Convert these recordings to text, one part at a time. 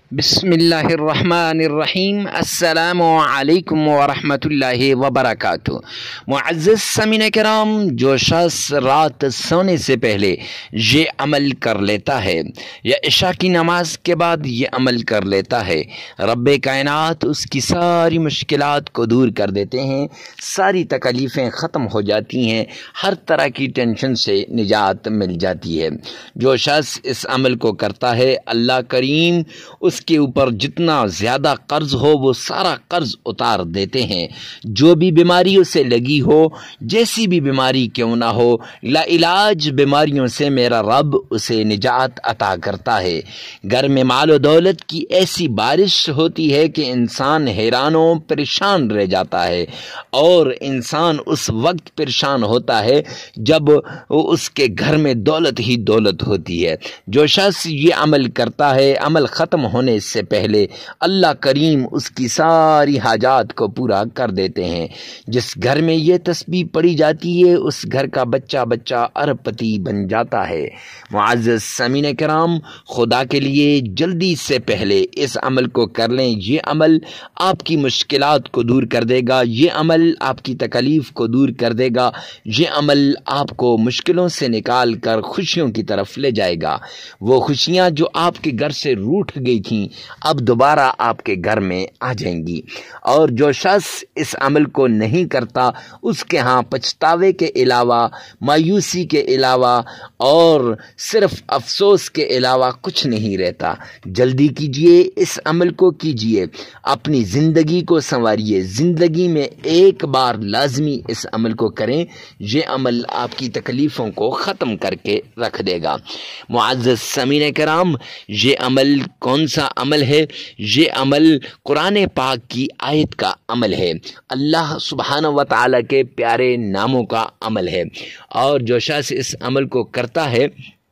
بسم اللہ الرحمن الرحیم۔ السلام علیکم ورحمۃ اللہ وبرکاتہ۔ معزز سامعین کرام، جو شخص رات سونے سے پہلے یہ عمل کر لیتا ہے یا عشاء کی نماز کے بعد یہ عمل کر لیتا ہے، رب کائنات اس کی ساری مشکلات کو دور کر دیتے ہیں، ساری تکلیفیں ختم ہو جاتی ہیں، ہر طرح کی ٹینشن سے نجات مل جاتی ہے۔ جو شخص اس عمل کو کرتا ہے، اللہ کریم اس کے اوپر جتنا زیادہ قرض ہو وہ سارا قرض اتار دیتے ہیں۔ جو بھی بیماری اسے لگی ہو، جیسی بھی بیماری کیوں نہ ہو، لا علاج بیماریوں سے میرا رب اسے نجات عطا کرتا ہے۔ گھر میں مال و دولت کی ایسی بارش ہوتی ہے کہ انسان حیران و پریشان رہ جاتا ہے، اور انسان اس وقت پریشان ہوتا ہے جب اس کے گھر میں دولت ہی دولت ہوتی ہے۔ جو شخص یہ عمل کرتا ہے، عمل ختم ہونے سے پہلے اللہ کریم اس کی ساری حاجات کو پورا کر دیتے ہیں۔ جس گھر میں یہ تسبیح پڑھی جاتی ہے، اس گھر کا بچہ بچہ ارب پتی بن جاتا ہے۔ معزز سامعین کرام، خدا کے لیے جلدی سے پہلے اس عمل کو کر لیں۔ یہ عمل آپ کی مشکلات کو دور کر دے گا، یہ عمل آپ کی تکلیف کو دور کر دے گا، یہ عمل آپ کو مشکلوں سے نکال کر خوشیوں کی طرف لے جائے گا۔ وہ خوشیاں جو آپ کے گھر سے روٹھ گئی تھیں اب دوبارہ آپ کے گھر میں آ جائیں گی۔ اور جو شخص اس عمل کو نہیں کرتا، اس کے ہاں پچھتاوے کے علاوہ، مایوسی کے علاوہ اور صرف افسوس کے علاوہ کچھ نہیں رہتا۔ جلدی کیجئے، اس عمل کو کیجئے، اپنی زندگی کو سنواریے۔ زندگی میں ایک بار لازمی اس عمل کو کریں، یہ عمل آپ کی تکلیفوں کو ختم کر کے رکھ دے گا۔ معزز سامعین کرام، یہ عمل کون سا عمل ہے؟ یہ عمل قرآن پاک کی آیت کا عمل ہے، اللہ سبحانہ و تعالیٰ کے پیارے ناموں کا عمل ہے۔ اور جو شخص اس عمل کو کرتا ہے،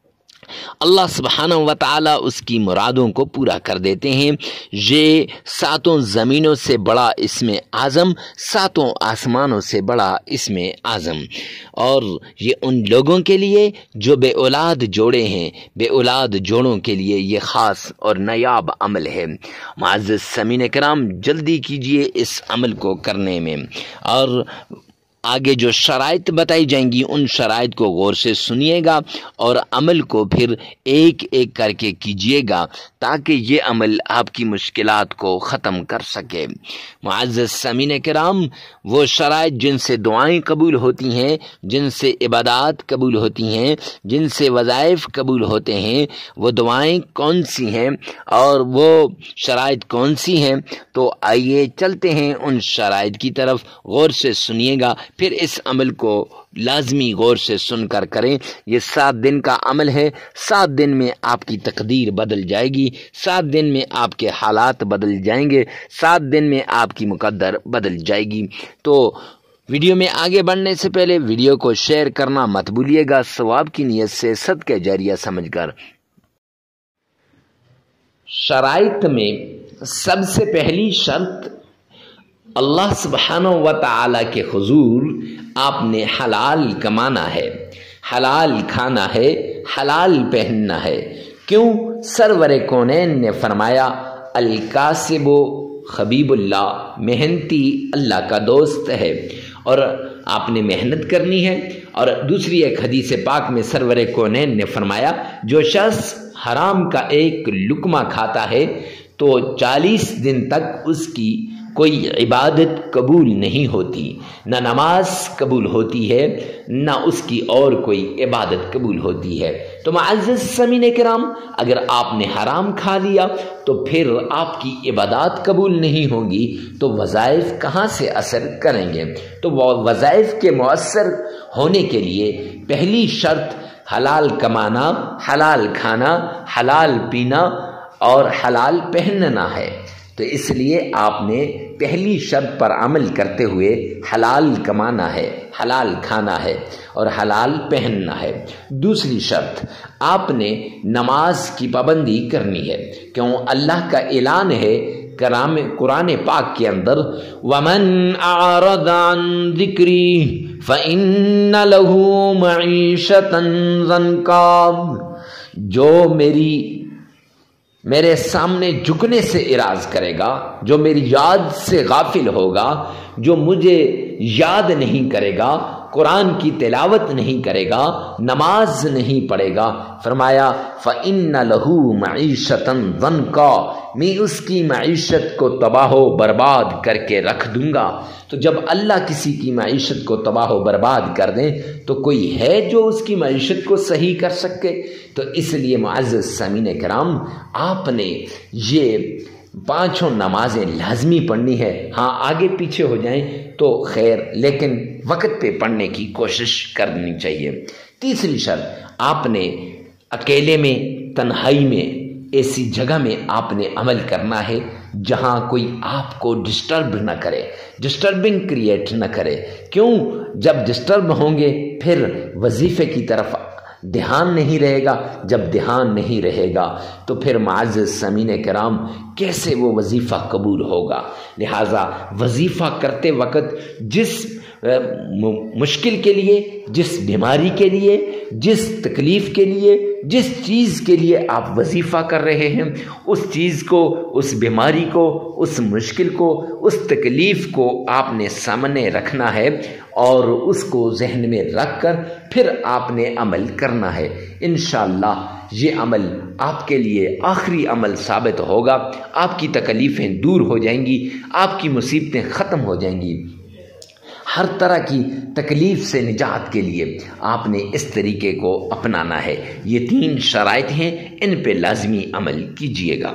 اللہ سبحانہ و تعالیٰ اس کی مرادوں کو پورا کر دیتے ہیں۔ یہ ساتوں زمینوں سے بڑا اسم اعظم، ساتوں آسمانوں سے بڑا اسم اعظم، اور یہ ان لوگوں کے لیے جو بے اولاد جوڑے ہیں، بے اولاد جوڑوں کے لیے یہ خاص اور نایاب عمل ہے۔ معزز سامعین کرام، جلدی کیجئے اس عمل کو کرنے میں، اور آگے جو شرائط بتائی جائیں گی ان شرائط کو غور سے سنیے گا اور عمل کو پھر ایک ایک کر کے کیجیے گا، تاکہ یہ عمل آپ کی مشکلات کو ختم کر سکے۔ معزز سامعین کرام، وہ شرائط جن سے دعائیں قبول ہوتی ہیں، جن سے عبادات قبول ہوتی ہیں، جن سے وظائف قبول ہوتے ہیں، وہ دعائیں کون سی ہیں اور وہ شرائط کون سی ہیں؟ تو آئیے چلتے ہیں ان شرائط کی طرف، غور سے سنیے گا، پھر اس عمل کو لازمی غور سے سن کر کریں۔ یہ 7 دن کا عمل ہے، 7 دن میں آپ کی تقدیر بدل جائے گی، 7 دن میں آپ کے حالات بدل جائیں گے، 7 دن میں آپ کی مقدر بدل جائے گی۔ تو ویڈیو میں آگے بڑھنے سے پہلے ویڈیو کو شیئر کرنا مت بھولیے گا، ثواب کی نیت سے صدقہ جاریہ سمجھ کر۔ شرائط میں سب سے پہلی شرط، اللہ سبحانہ و تعالیٰ کے حضور آپ نے حلال کمانا ہے، حلال کھانا ہے، حلال پہننا ہے۔ کیوں؟ سرور کونین نے فرمایا، الکاسب حبیب اللہ، محنتی اللہ کا دوست ہے، اور آپ نے محنت کرنی ہے۔ اور دوسری ایک حدیث پاک میں سرور کونین نے فرمایا، جو شخص حرام کا ایک لقمہ کھاتا ہے تو 40 دن تک اس کی کوئی عبادت قبول نہیں ہوتی، نہ نماز قبول ہوتی ہے، نہ اس کی اور کوئی عبادت قبول ہوتی ہے۔ تو معزز سامعین کرام، اگر آپ نے حرام کھا لیا تو پھر آپ کی عبادات قبول نہیں ہوں گی، تو وظائف کہاں سے اثر کریں گے؟ تو وہ وظائف کے مؤثر ہونے کے لیے پہلی شرط حلال کمانا، حلال کھانا، حلال پینا اور حلال پہننا ہے۔ تو اس لیے آپ نے پہلی شرط پر عمل کرتے ہوئے حلال کمانا ہے، حلال کھانا ہے اور حلال پہننا ہے۔ دوسری شرط، آپ نے نماز کی پابندی کرنی ہے، کیوں اللہ کا اعلان ہے قرآن پاک کے اندر، وَمَنْ أَعْرَضَ عَنْ ذِكْرِي فَإِنَّ لَهُ مَعِيشَةً ضَنْكًا، جو میری میرے سامنے جھکنے سے اراض کرے گا، جو میری یاد سے غافل ہوگا، جو مجھے یاد نہیں کرے گا، قرآن کی تلاوت نہیں کرے گا، نماز نہیں پڑھے گا، فرمایا فَإِنَّ لَهُ مَعِيشَةً ضَنْكَا، میں اس کی معیشت کو تباہ و برباد کر کے رکھ دوں گا۔ تو جب اللہ کسی کی معیشت کو تباہ و برباد کر دیں تو کوئی ہے جو اس کی معیشت کو صحیح کر سکے؟ تو اس لیے معزز سامعین کرام، آپ نے یہ 5 نمازیں لازمی پڑھنی ہے۔ ہاں آگے پیچھے ہو جائیں تو خیر، لیکن وقت پہ پڑھنے کی کوشش کرنی چاہیے۔ تیسری شرط، آپ نے اکیلے میں، تنہائی میں، ایسی جگہ میں آپ نے عمل کرنا ہے جہاں کوئی آپ کو ڈسٹرب نہ کرے، ڈسٹربنگ کریٹ نہ کرے۔ کیوں؟ جب ڈسٹرب ہوں گے پھر وظیفے کی طرف دھیان نہیں رہے گا، جب دھیان نہیں رہے گا تو پھر معزز سامعین کرام کیسے وہ وظیفہ قبول ہوگا؟ لہٰذا وظیفہ کرتے وقت جس مشکل کے لیے، جس بیماری کے لیے، جس تکلیف کے لیے، جس چیز کے لیے آپ وظیفہ کر رہے ہیں، اس چیز کو، اس بیماری کو، اس مشکل کو، اس تکلیف کو آپ نے سامنے رکھنا ہے اور اس کو ذہن میں رکھ کر پھر آپ نے عمل کرنا ہے۔ انشاءاللہ یہ عمل آپ کے لیے آخری عمل ثابت ہوگا، آپ کی تکلیفیں دور ہو جائیں گی، آپ کی مصیبتیں ختم ہو جائیں گی۔ ہر طرح کی تکلیف سے نجات کے لیے آپ نے اس طریقے کو اپنانا ہے۔ یہ 3 شرائط ہیں، ان پہ لازمی عمل کیجیے گا۔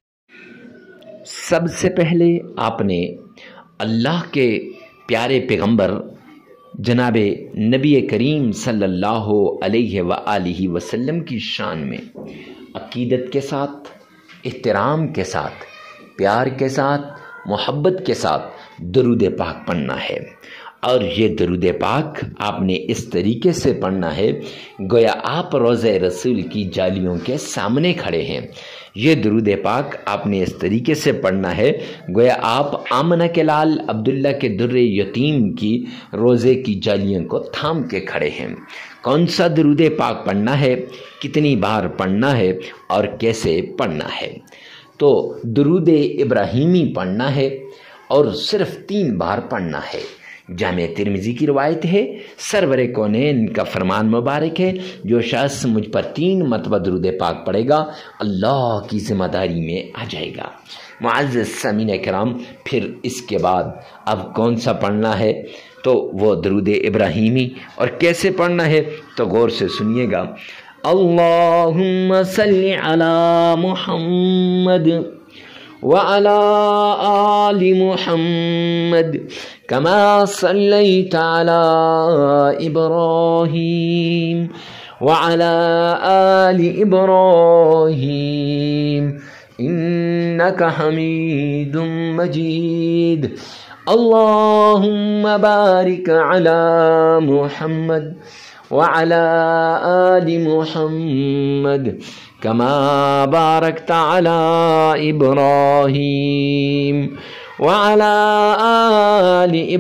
سب سے پہلے آپ نے اللہ کے پیارے پیغمبر جناب نبی کریم صلی اللہ علیہ وآلہ وسلم کی شان میں عقیدت کے ساتھ، احترام کے ساتھ، پیار کے ساتھ، محبت کے ساتھ درود پاک پڑھنا ہے۔ اور یہ درود پاک آپ نے اس طریقے سے پڑھنا ہے گویا آپ روضہ رسول کی جالیوں کے سامنے کھڑے ہیں۔ یہ درود پاک آپ نے اس طریقے سے پڑھنا ہے گویا آپ آمنہ کے لال عبداللہ کے در یتیم کی روزے کی جالیوں کو تھام کے کھڑے ہیں۔ کون سا درود پاک پڑھنا ہے، کتنی بار پڑھنا ہے اور کیسے پڑھنا ہے؟ تو درود ابراہیمی پڑھنا ہے اور صرف 3 بار پڑھنا ہے۔ جامع ترمذی کی روایت ہے، سرور کونین کا فرمان مبارک ہے، جو شخص مجھ پر 3 مرتبہ درود پاک پڑھے گا اللہ کی ذمہ داری میں آ جائے گا۔ معزز سامعین کرام، پھر اس کے بعد اب کون سا پڑھنا ہے؟ تو وہ درود ابراہیمی، اور کیسے پڑھنا ہے تو غور سے سنیے گا۔ اللہم صلی علی محمد وعلى آل محمد كما صليت على إبراهيم وعلى آل إبراهيم إنك حميد مجيد اللهم بارك على محمد وعلى آل محمد كما باركت على إبراهيم وعلى آل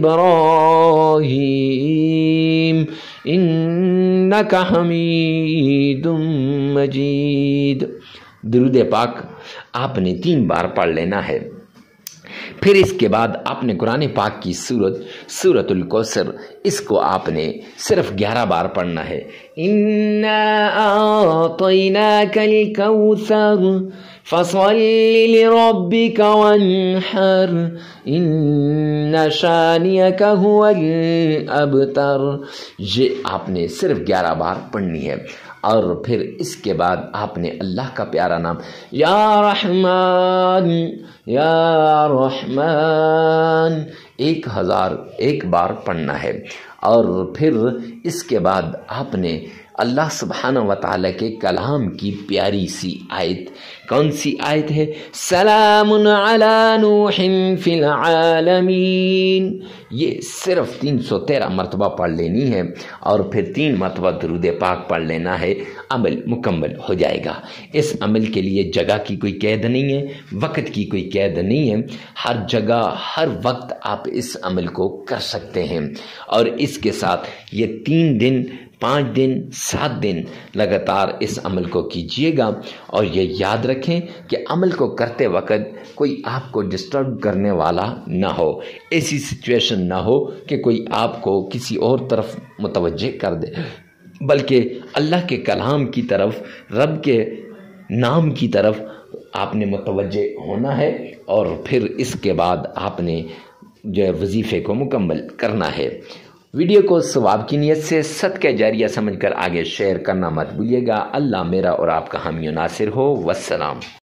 إبراهيم إنك حميد مجيد۔ درود پاک آپ نے 3 بار پڑھ لینا ہے۔ پھر اس کے بعد آپ نے قرآن پاک کی سورۃ الکوثر، اس کو آپ نے صرف 11 بار پڑھنا ہے۔ اِنَّا أَعْطَيْنَاكَ الْكَوْثَرَ فَصَلِّ لِرَبِّكَ وَانْحَرْ إِنَّ شَانِئَكَ هُوَ الْأَبْتَرُ۔ یہ آپ نے صرف 11 بار پڑھنی ہے۔ اور پھر اس کے بعد آپ نے اللہ کا پیارا نام یا رحمان یا رحمان 1001 بار پڑھنا ہے۔ اور پھر اس کے بعد آپ نے اللہ سبحانہ و تعالیٰ کے کلام کی پیاری سی آیت، کون سی آیت ہے؟ سلام علی نوح فی العالمین، یہ صرف 313 مرتبہ پڑھ لینی ہے اور پھر 3 مرتبہ درود پاک پڑھ لینا ہے، عمل مکمل ہو جائے گا۔ اس عمل کے لیے جگہ کی کوئی قید نہیں ہے، وقت کی کوئی قید نہیں ہے، ہر جگہ ہر وقت آپ اس عمل کو کر سکتے ہیں۔ اور اس کے ساتھ یہ 3 دن 5 دن 7 دن لگاتار اس عمل کو کیجیے گا، اور یہ یاد رکھیں کہ عمل کو کرتے وقت کوئی آپ کو ڈسٹرب کرنے والا نہ ہو، ایسی سچویشن نہ ہو کہ کوئی آپ کو کسی اور طرف متوجہ کر دے، بلکہ اللہ کے کلام کی طرف، رب کے نام کی طرف آپ نے متوجہ ہونا ہے، اور پھر اس کے بعد آپ نے جو ہے وظیفے کو مکمل کرنا ہے۔ ویڈیو کو ثواب کی نیت سے صدقہ جاریہ سمجھ کر آگے شیئر کرنا مت بھولیے گا۔ اللہ میرا اور آپ کا حامی و ناصر ہو۔ والسلام۔